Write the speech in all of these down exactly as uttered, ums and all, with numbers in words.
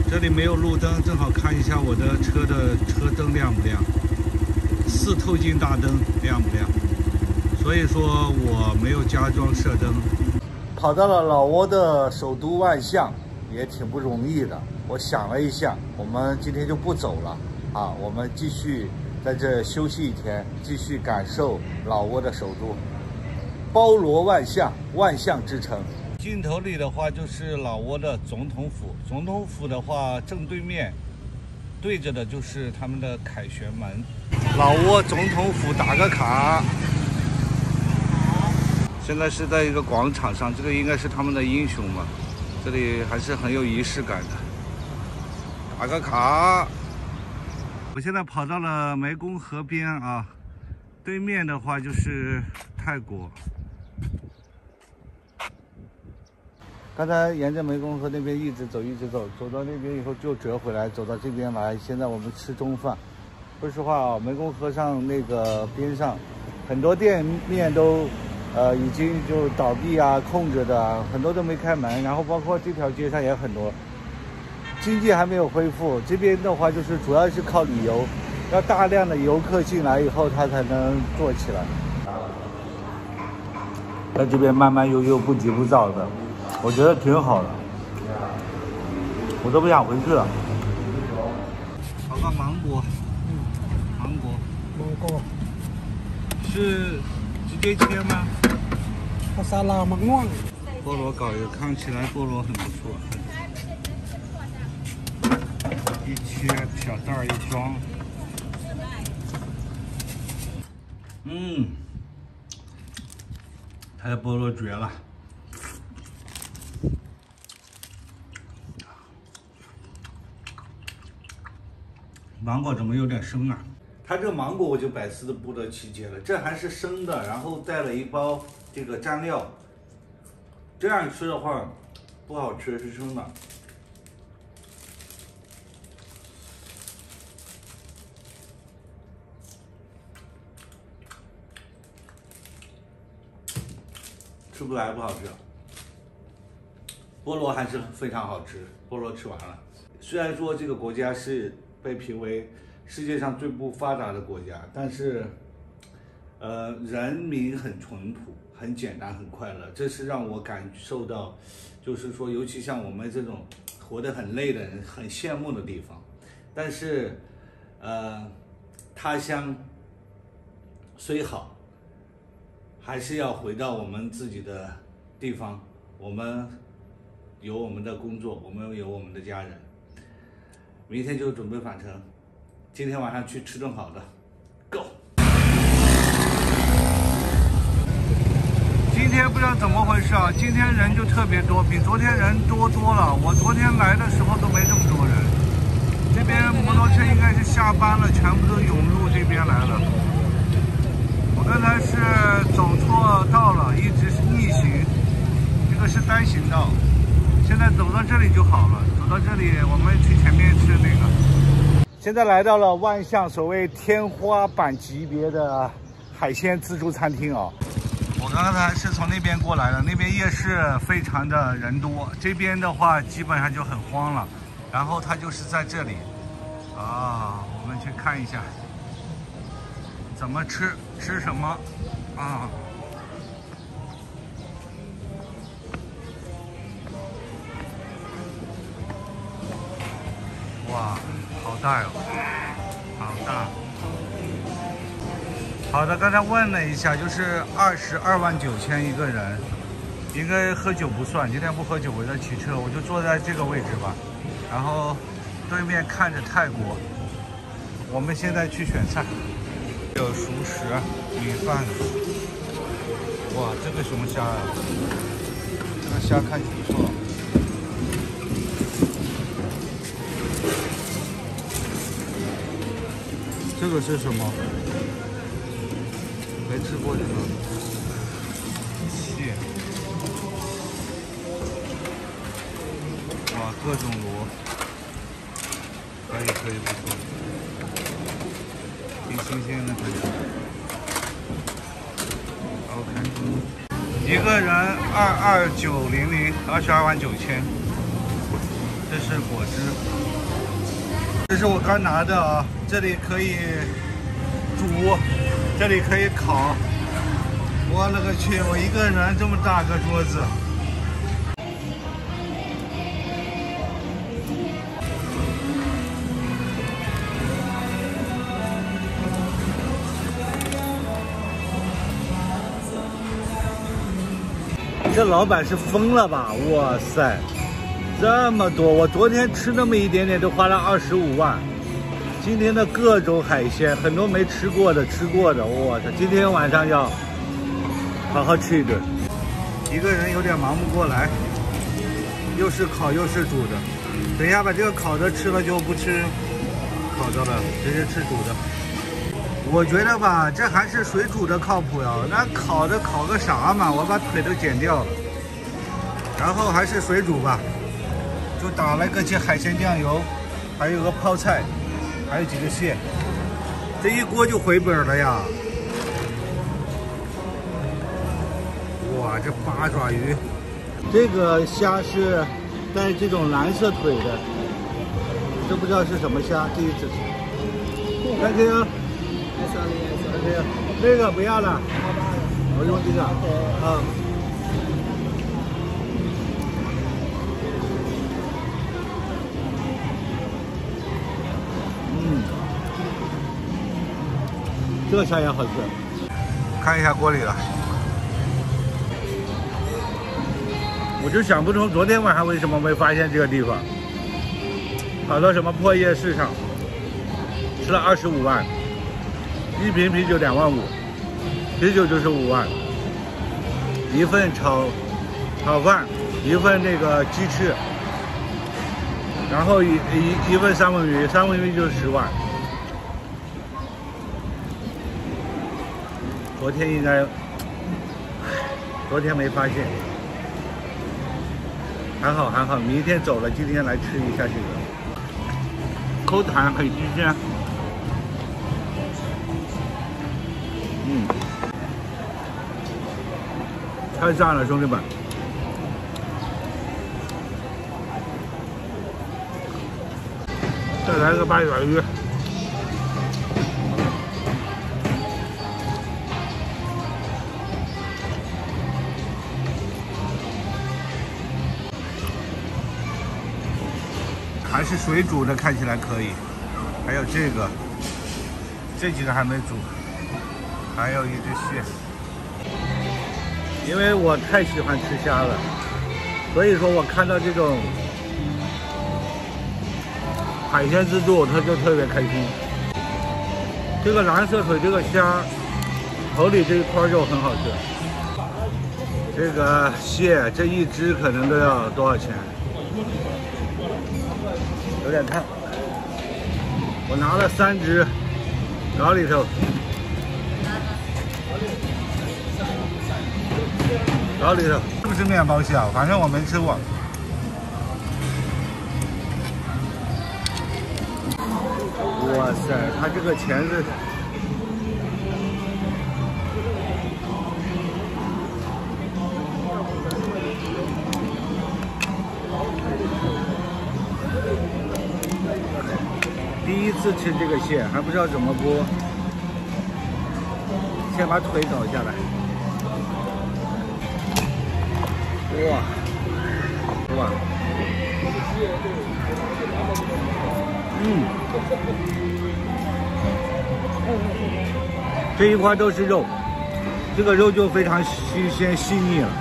这里没有路灯，正好看一下我的车的车灯亮不亮，四透镜大灯亮不亮？所以说我没有加装射灯。跑到了老挝的首都万象，也挺不容易的。我想了一下，我们今天就不走了啊，我们继续在这休息一天，继续感受老挝的首都，包罗万象，万象之城。镜头里的话就是老挝的总统府，总统府的话正对面对着的就是他们的凯旋门。老挝总统府打个卡。现在是在一个广场上，这个应该是他们的英雄嘛，这里还是很有仪式感的。打个卡。我现在跑到了湄公河边啊，对面的话就是泰国。刚才沿着湄公河那边一直走，一直走，走到那边以后就折回来，走到这边来。现在我们吃中饭。说实话啊，湄公河上那个边上，很多店面都，呃，已经就倒闭啊，空着的，很多都没开门。然后包括这条街上也很多，经济还没有恢复。这边的话就是主要是靠旅游，要大量的游客进来以后，它才能做起来。在这边慢慢悠悠，不急不躁的。我觉得挺好的，我都不想回去了。炒个芒果，嗯，芒果， 芒果是直接切吗？ 它沙拉芒果。 菠萝糕也看起来菠萝很不错，一切小袋一装。嗯，它的菠萝绝了。芒果怎么有点生啊？它这个芒果我就百思不得其解了，这还是生的，然后带了一包这个蘸料，这样吃的话不好吃，是生的。吃不来，不好吃。菠萝还是非常好吃，菠萝吃完了。虽然说这个国家是被评为世界上最不发达的国家，但是，呃，人民很淳朴，很简单，很快乐，这是让我感受到，就是说，尤其像我们这种活得很累的人，很羡慕的地方。但是，呃，他乡虽好，还是要回到我们自己的地方，我们有我们的工作，我们有我们的家人。明天就准备返程，今天晚上去吃顿好的 ，Go！ 今天不知道怎么回事啊，今天人就特别多，比昨天人多多了。我昨天来的时候都没这么多人，这边摩托车应该是下班了，全部都涌入这边来了。我刚才是走错道了，一直是逆行，这个是单行道。现在走到这里就好了，走到这里我们去前面吃那个。现在来到了万象所谓天花板级别的海鲜自助餐厅啊。我刚才是从那边过来的，那边夜市非常的人多，这边的话基本上就很荒了。然后它就是在这里啊，我们去看一下怎么吃，吃什么啊？哇，好大哟，好大。好的，刚才问了一下，就是二十二万九千一个人，应该喝酒不算。今天不喝酒，我在骑车，我就坐在这个位置吧。然后对面看着泰国，我们现在去选菜，有熟食、米饭。哇，这个什么虾啊？这个虾看起不错。这个是什么？没吃过这个。蟹。哇，各种螺。可以可以，不错。挺新鲜的感觉。OK。一个人二二九零零，二十二万九千。 这是果汁，这是我刚拿的啊，这里可以煮，这里可以烤。我勒个去！我一个人这么大个桌子。这老板是疯了吧？哇塞，这么多！我昨天吃那么一点点，都花了二十五万。今天的各种海鲜，很多没吃过的、吃过的，我操！今天晚上要好好吃一顿。一个人有点忙不过来，又是烤又是煮的。等一下把这个烤的吃了就不吃烤的了，直接吃煮的。我觉得吧，这还是水煮的靠谱呀。那烤的烤个啥嘛？我把腿都剪掉了。然后还是水煮吧，就打了个些海鲜酱油，还有个泡菜，还有几个蟹，这一锅就回本了呀。哇，这八爪鱼，这个虾是带这种蓝色腿的，这不知道是什么虾，第一次吃。感谢啊。这个不要了，我用这个啊。嗯，这个虾也好吃。看一下锅里了，我就想不通昨天晚上为什么没发现这个地方，跑到什么破夜市上，吃了二十五万。一瓶啤酒两万五，啤酒就是五万，一份炒炒饭，一份那个鸡翅，然后一一一份三文鱼，三文鱼就是十万。昨天应该，昨天没发现，还好还好，明天走了，今天来吃一下这个，口弹很新鲜。嗯，太赞了，兄弟们！再来个八爪鱼，还是水煮的，看起来可以。还有这个，这几个还没煮。还有一只蟹，因为我太喜欢吃虾了，所以说我看到这种海鲜自助，他就特别开心。这个蓝色腿这个虾头里这一块肉很好吃，这个蟹这一只可能都要多少钱？有点烫，我拿了三只，搞里头。搞里头是不是面包蟹？反正我没吃过。哇塞，它这个钳子，第一次吃这个蟹，还不知道怎么剥。先把腿搞下来。哇哇，嗯，这一块都是肉，这个肉就非常新鲜细腻了。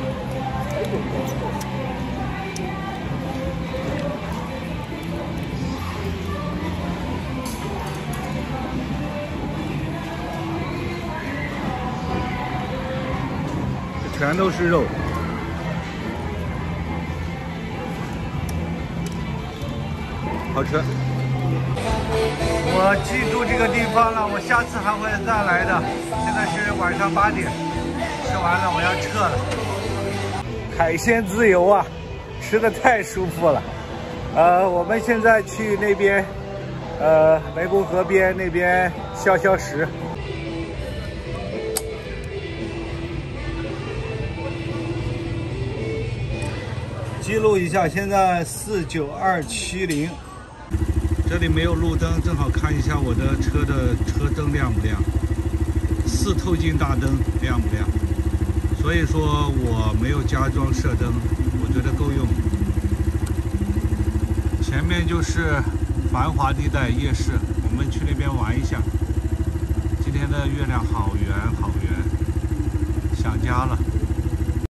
这全都是肉。好吃，我记住这个地方了，我下次还会再来的。现在是晚上八点，吃完了我要撤了。海鲜自由啊，吃的太舒服了。呃，我们现在去那边，呃，湄公河边那边消消食。 记录一下，现在四九二七零，这里没有路灯，正好看一下我的车的车灯亮不亮，四透镜大灯亮不亮？所以说我没有加装射灯，我觉得够用。前面就是繁华地带夜市，我们去那边玩一下。今天的月亮好圆好圆，想家了。